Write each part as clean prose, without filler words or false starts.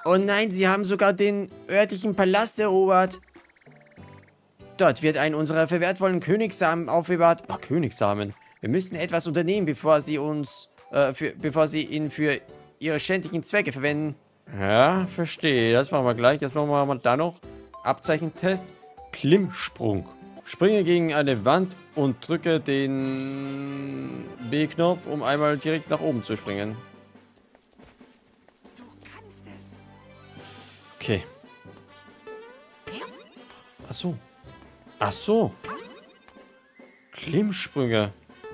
Oh nein, sie haben sogar den örtlichen Palast erobert. Dort wird ein unserer verwertvollen Königssamen aufbewahrt. Ach, Königssamen. Wir müssen etwas unternehmen, bevor sie ihn für ihre schändlichen Zwecke verwenden. Ja, verstehe. Das machen wir gleich. Jetzt machen wir mal da noch. Abzeichentest. Klimmsprung. Springe gegen eine Wand und drücke den B-Knopf, um einmal direkt nach oben zu springen. Du kannst es. Okay. Ach so. Ach so. Klimmsprünge.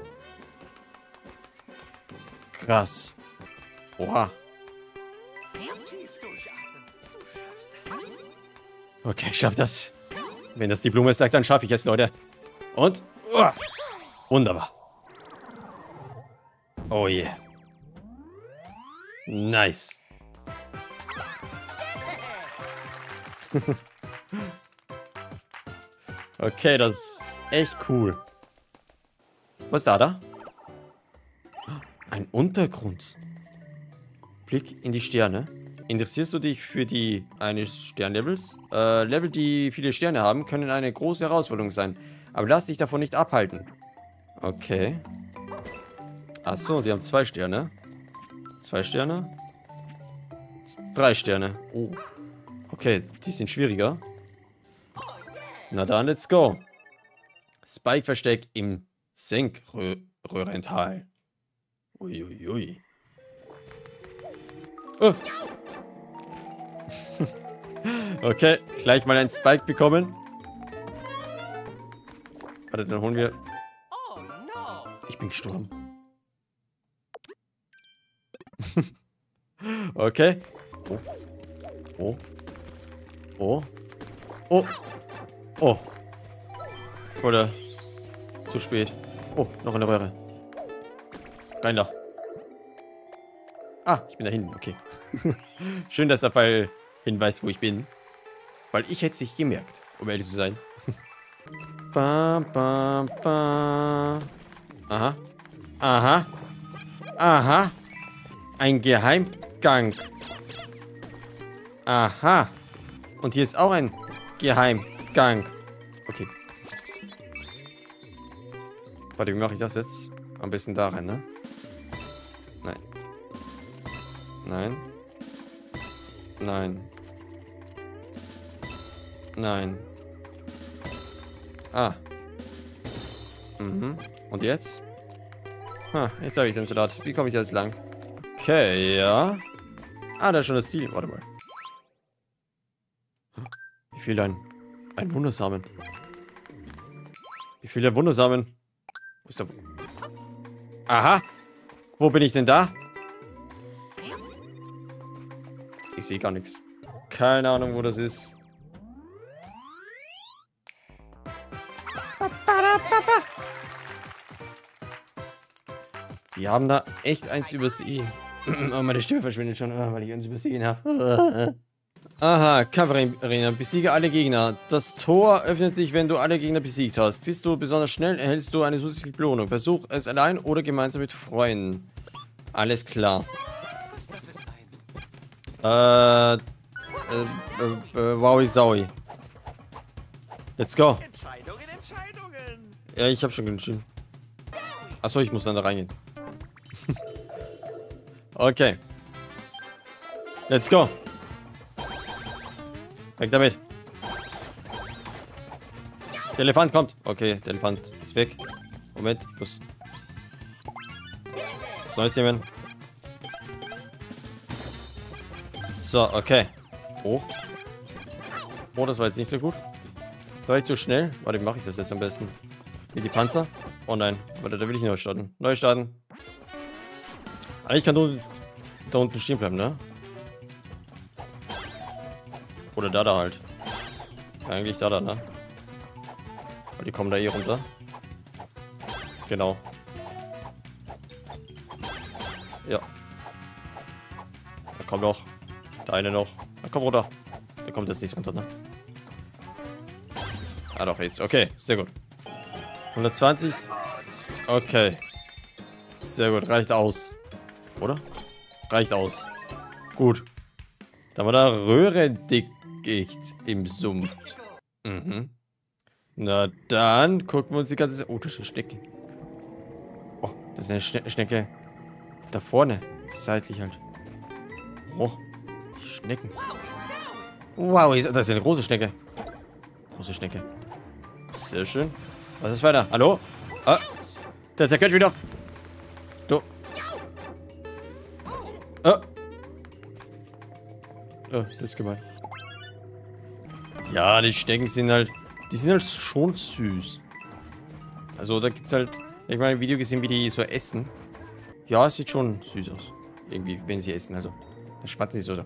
Krass. Oha. Tief durchatmen. Du schaffst das. Okay, ich schaff das. Wenn das die Blume sagt, dann schaffe ich es, Leute. Und? Wunderbar. Oh yeah. Nice. Okay, das ist echt cool. Was ist da? Ein Untergrund. Blick in die Sterne. Interessierst du dich für die eines Sternlevels? Level, die viele Sterne haben, können eine große Herausforderung sein. Aber lass dich davon nicht abhalten. Okay. Achso, die haben 2 Sterne. 2 Sterne. 3 Sterne. Oh. Okay, die sind schwieriger. Na dann, let's go. Spike-Versteck im Senkröhrental. Uiuiui. Oh. Okay, gleich mal einen Spike bekommen. Warte, dann holen wir... Oh no. Ich bin gestorben. Okay. Oh. Oh. Oh. Oh. Oh. Oder zu spät. Oh, noch eine Röhre. Rein da. Ah, ich bin da hinten. Okay. Schön, dass der Pfeil hinweist, wo ich bin. Weil ich hätte es nicht gemerkt, um ehrlich zu sein. Ba, ba, ba. Aha. Aha. Aha. Ein Geheimgang. Aha. Und hier ist auch ein Geheimgang. Okay. Warte, wie mache ich das jetzt? Am besten da rein, ne? Nein. Nein. Nein. Nein. Ah. Mhm. Und jetzt? Ha, jetzt habe ich den Salat. Wie komme ich jetzt lang? Okay, ja. Ah, da ist schon das Ziel. Warte mal. Wie viel ein Wundersamen? Wie viele Wundersamen? Wo ist der... Aha! Wo bin ich denn da? Ich sehe gar nichts. Keine Ahnung, wo das ist. Wir haben da echt eins übersehen. Oh, meine Stimme verschwindet schon, weil ich eins übersehen habe. Aha, Kampfarena. Besiege alle Gegner. Das Tor öffnet sich, wenn du alle Gegner besiegt hast. Bist du besonders schnell, erhältst du eine zusätzliche Belohnung. Versuch es allein oder gemeinsam mit Freunden. Alles klar. Was darf es sein? Wowi Saui. Let's go. Entscheidungen. Ja, ich habe schon entschieden. Achso, ich muss dann da reingehen. Okay. Let's go. Weg damit. Der Elefant kommt. Okay, der Elefant ist weg. Moment, ich muss was Neues nehmen. So, okay. Oh. Oh, das war jetzt nicht so gut. Da war ich zu schnell. Warte, wie mache ich das jetzt am besten? Hier die Panzer. Oh nein. Warte, da will ich neu starten. Neu starten. Eigentlich kann du da unten stehen bleiben, ne? Oder da halt. Eigentlich da, ne? Weil die kommen da eh runter. Genau. Ja. Da kommt noch. Der eine noch. Da kommt runter. Der kommt jetzt nicht runter, ne? Ah doch, jetzt. Okay, sehr gut. 120. Okay. Sehr gut, reicht aus. Oder? Reicht aus. Gut. Da war da Röhrendickicht im Sumpf. Mhm. Na dann gucken wir uns die ganze... Oh, das ist eine Schnecke. Oh, das ist eine Schnecke. Da vorne. Seitlich halt. Oh, die Schnecken. Wow, das ist eine große Schnecke. Große Schnecke. Sehr schön. Was ist weiter? Hallo? Ah, der zerquetscht wieder. Du. Ah. Oh, das ist gemein. Ja, die Schnecken sind halt... Die sind halt schon süß. Also da gibt's halt... Ich habe mal ein Video gesehen, wie die so essen. Ja, es sieht schon süß aus. Irgendwie, wenn sie essen, also. Da spatzen sie so.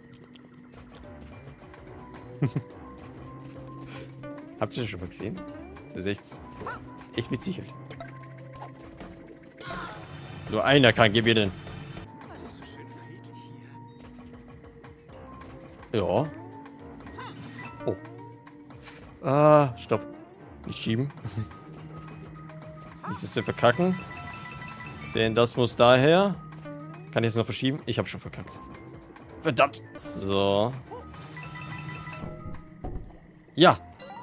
Habt ihr das schon mal gesehen? Das ist echt witzig halt. Nur einer kann, gib ihr den. Alles so schön friedlich hier. Ja. Oh. Ah, stopp. Nicht schieben. Nicht, dass wir verkacken. Denn das muss daher. Kann ich jetzt noch verschieben? Ich habe schon verkackt. Verdammt. So. Ja.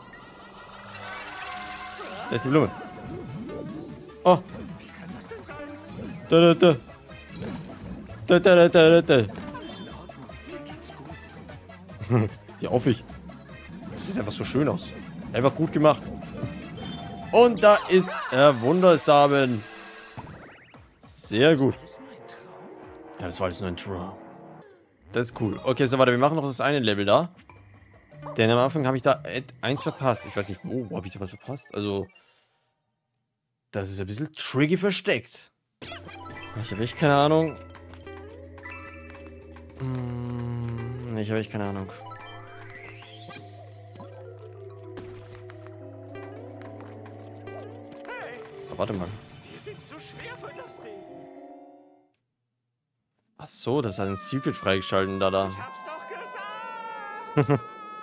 Da ist die Blume. Oh. Wie kann das denn sein? Da, da, da. Da, da, da, da, da. Alles in Ordnung. Mir geht's gut. Ja, auf ich. Das sieht einfach so schön aus. Einfach gut gemacht. Und da ist er Wundersamen. Sehr gut. Das ist nur ein Traum. Ja, das war alles nur ein Traum. Das ist cool. Okay, so warte, wir machen noch das eine Level da. Denn am Anfang habe ich da eins verpasst. Ich weiß nicht, wo habe ich da was verpasst? Also, das ist ein bisschen tricky versteckt. Ich habe echt keine Ahnung. Ich habe echt keine Ahnung. Aber warte mal. Wir sind zu schwer für das Ding. Ach so, das hat ein Secret freigeschalten, da. Ich hab's doch gesagt.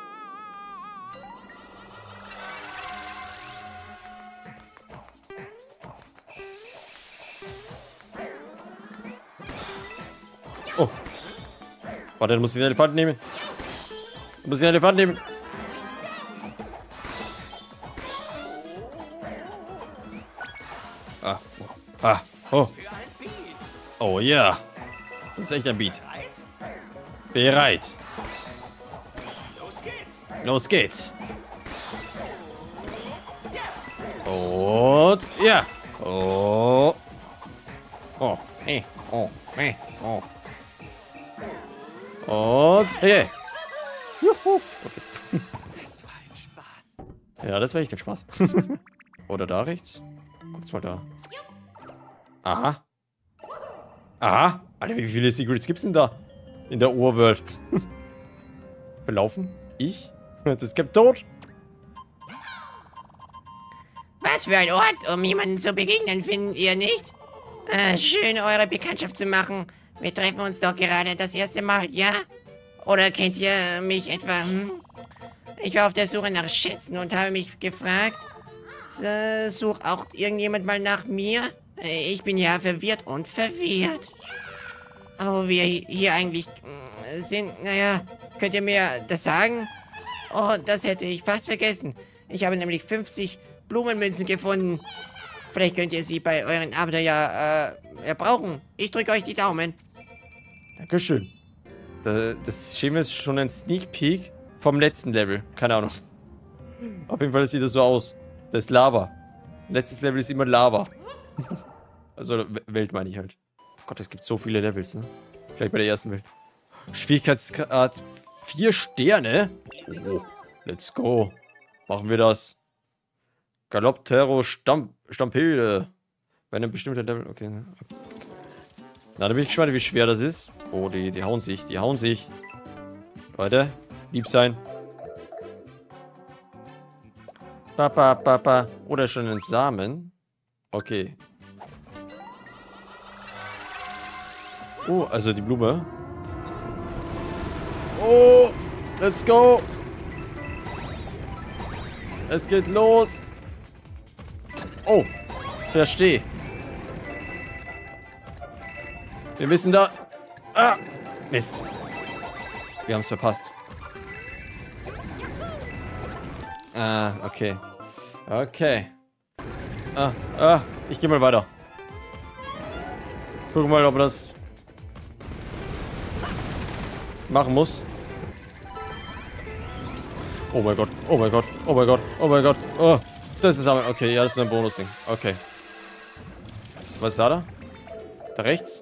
Oh. Warte, dann muss ich den Elefant nehmen. Ich muss den Elefant nehmen. Ah. Oh. Ah. Oh. Für ein Beat. Oh ja. Das ist echt ein Beat. Bereit? Bereit. Los geht's. Los geht's. Und ja. Oh. Oh. Hey. Oh. Hey. Oh. Und hey. Juhu. Okay. Das war ein Spaß. Ja, das war echt ein Spaß. Oder da rechts? Guck's mal da. Aha. Aha. Alter, wie viele Secrets gibt's denn da? In der Urwelt. Verlaufen? Ich? Das Cap tot? Was für ein Ort, um jemanden zu begegnen, findet ihr nicht? Schön, eure Bekanntschaft zu machen. Wir treffen uns doch gerade das erste Mal, ja? Oder kennt ihr mich etwa, Ich war auf der Suche nach Schätzen und habe mich gefragt, sucht auch irgendjemand mal nach mir? Ich bin ja verwirrt und verwirrt. Aber wo wir hier eigentlich sind, naja, könnt ihr mir das sagen? Oh, das hätte ich fast vergessen. Ich habe nämlich 50 Blumenmünzen gefunden. Vielleicht könnt ihr sie bei euren Abenteuer brauchen. Ich drücke euch die Daumen. Dankeschön. Das Schema ist schon ein Sneak Peek vom letzten Level. Keine Ahnung. Auf jeden Fall sieht das so aus. Das ist Lava. Letztes Level ist immer Lava. Also Welt meine ich halt. Gott, es gibt so viele Levels, ne? Vielleicht bei der ersten Welt. Schwierigkeitsgrad 4 Sterne. Oh, let's go. Machen wir das. Galopp-Terror Stampede. Bei einem bestimmten Level. Okay. Na, da bin ich gespannt, wie schwer das ist. Oh, die hauen sich. Die hauen sich. Leute, lieb sein. Papa. Oder schon ein Samen. Okay. Oh, also die Blume. Oh, let's go. Es geht los. Oh, verstehe. Wir müssen da... Ah, Mist. Wir haben es verpasst. Ah, okay. Okay. Ich gehe mal weiter. Gucken mal, ob er das machen muss. Oh mein Gott, oh mein Gott, oh mein Gott, oh mein Gott. Oh, das ist aber... Okay, ja, das ist ein Bonusding. Okay. Was ist da? Da rechts?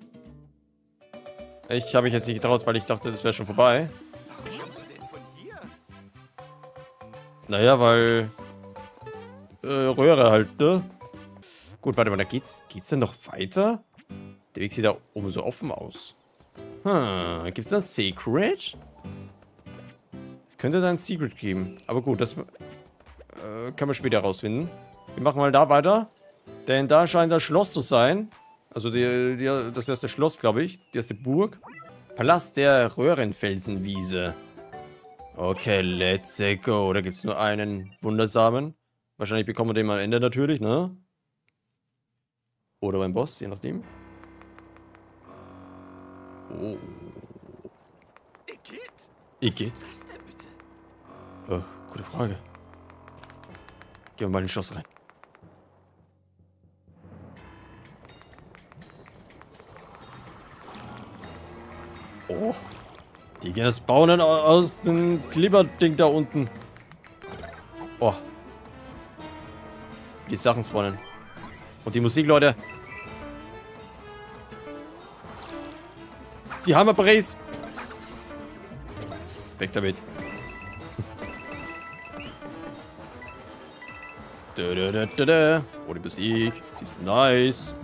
Ich habe mich jetzt nicht getraut, weil ich dachte, das wäre schon vorbei. Warum kommst du denn von hier? Naja, weil... Röhre halt, ne? Gut, warte mal, da geht's denn noch weiter? Der Weg sieht da oben so offen aus. Gibt's da ein Secret? Es könnte da ein Secret geben. Aber gut, das können wir später rausfinden. Wir machen mal da weiter. Denn da scheint das Schloss zu sein. Also das erste Schloss, glaube ich. Die erste Burg. Palast der Röhrenfelsenwiese. Okay, let's go. Da gibt es nur einen Wundersamen. Wahrscheinlich bekommen wir den am Ende natürlich, ne? Oder beim Boss, je nachdem. Oh. Igitt? Was ist das denn bitte? Oh, gute Frage. Gehen wir mal in den Schloss rein. Oh. Die gehen das Bauen aus dem Klipperding da unten. Oh. Die Sachen spawnen. Und die Musik, Leute. Die Hammer-Brace. Weg damit. Oh, die Musik. Die ist nice.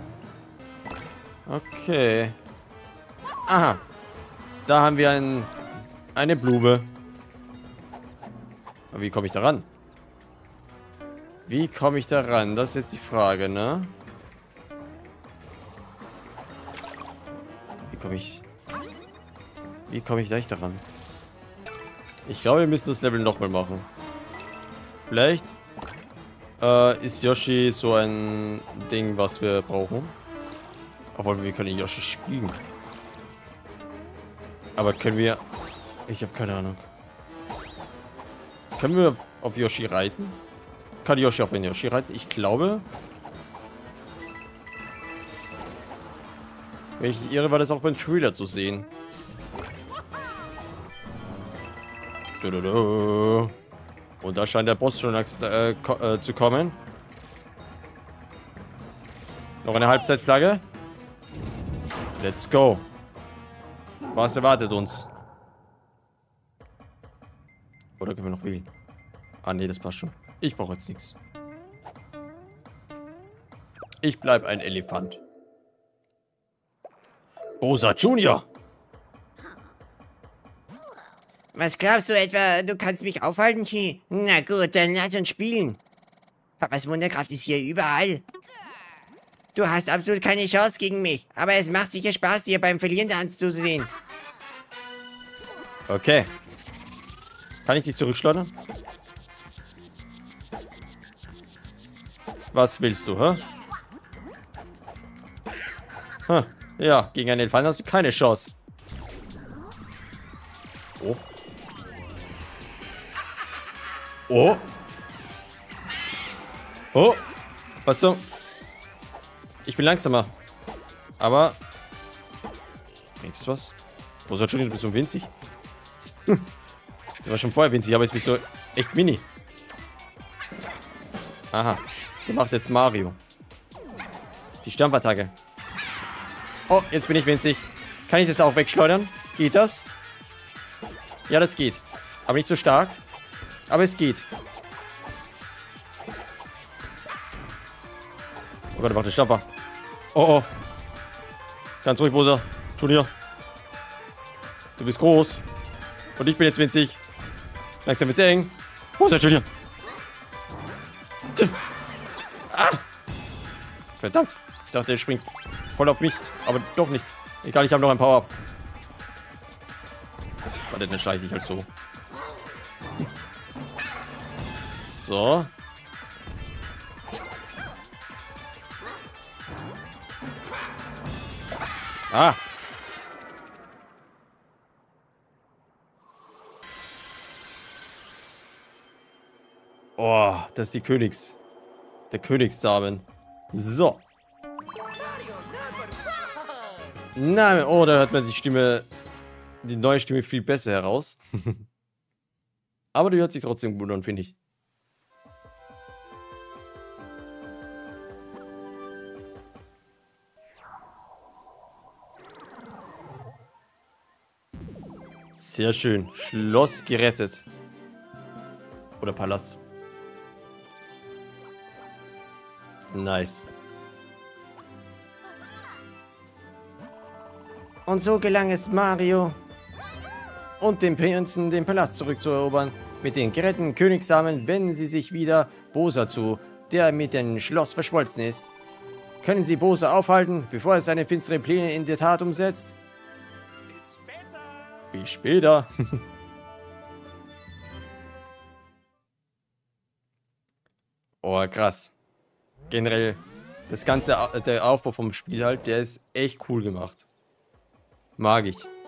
Okay. Aha. Da haben wir eine Blume. Aber wie komme ich da ran? Wie komme ich da ran? Das ist jetzt die Frage, ne? Wie komme ich da ran? Ich glaube, wir müssen das Level nochmal machen. Vielleicht ist Yoshi so ein Ding, was wir brauchen. Obwohl, wir können Yoshi spielen. Aber können wir... Ich habe keine Ahnung. Können wir auf Yoshi reiten? Kann Yoshi auf den Yoshi reiten? Ich glaube... Wenn ich nicht irre, war das auch beim Trailer zu sehen. Und da scheint der Boss schon zu kommen. Noch eine Halbzeitflagge. Let's go. Was erwartet uns? Oder können wir noch wählen? Ah, nee, das passt schon. Ich brauche jetzt nichts. Ich bleib ein Elefant. Bowser Junior! Was glaubst du etwa, du kannst mich aufhalten, Chi? Na gut, dann lass uns spielen. Papas Wunderkraft ist hier überall. Du hast absolut keine Chance gegen mich, aber es macht sicher Spaß, dir beim Verlieren anzusehen. Okay. Kann ich dich zurückschleudern? Was willst du, hä? Ja, gegen einen Elefant hast du keine Chance. Oh. Oh. Oh. Was du? Ich bin langsamer. Aber... Bringt das was? Wo soll schon, du bist so winzig? Du war schon vorher winzig, aber jetzt bist du echt mini. Aha. Der macht jetzt Mario. Die Stampfattacke. Oh, jetzt bin ich winzig. Kann ich das auch wegschleudern? Geht das? Ja, das geht. Aber nicht so stark. Aber es geht. Oh Gott, er macht den Stampfer. Oh, oh. Ganz ruhig, Bowser. Junior. Du bist groß. Und ich bin jetzt winzig. Langsam wird's eng. Bowser Junior. Ah. Verdammt. Ich dachte, er springt voll auf mich. Aber doch nicht. Egal, ich habe noch ein Power-Up. Warte, dann schleiche ich halt so. So. Ah. Oh, das ist der Königssamen. So. Nein, oh, da hört man die neue Stimme viel besser heraus. Aber die hört sich trotzdem gut an, finde ich. Sehr schön. Schloss gerettet. Oder Palast. Nice. Und so gelang es Mario und dem Prinzen, den Palast zurückzuerobern. Mit den geretteten Königssamen wenden sie sich wieder Bowser zu, der mit dem Schloss verschmolzen ist. Können sie Bowser aufhalten, bevor er seine finsteren Pläne in die Tat umsetzt? Bis später. Oh, krass. Generell, der Aufbau vom Spiel halt, der ist echt cool gemacht. Mag ich.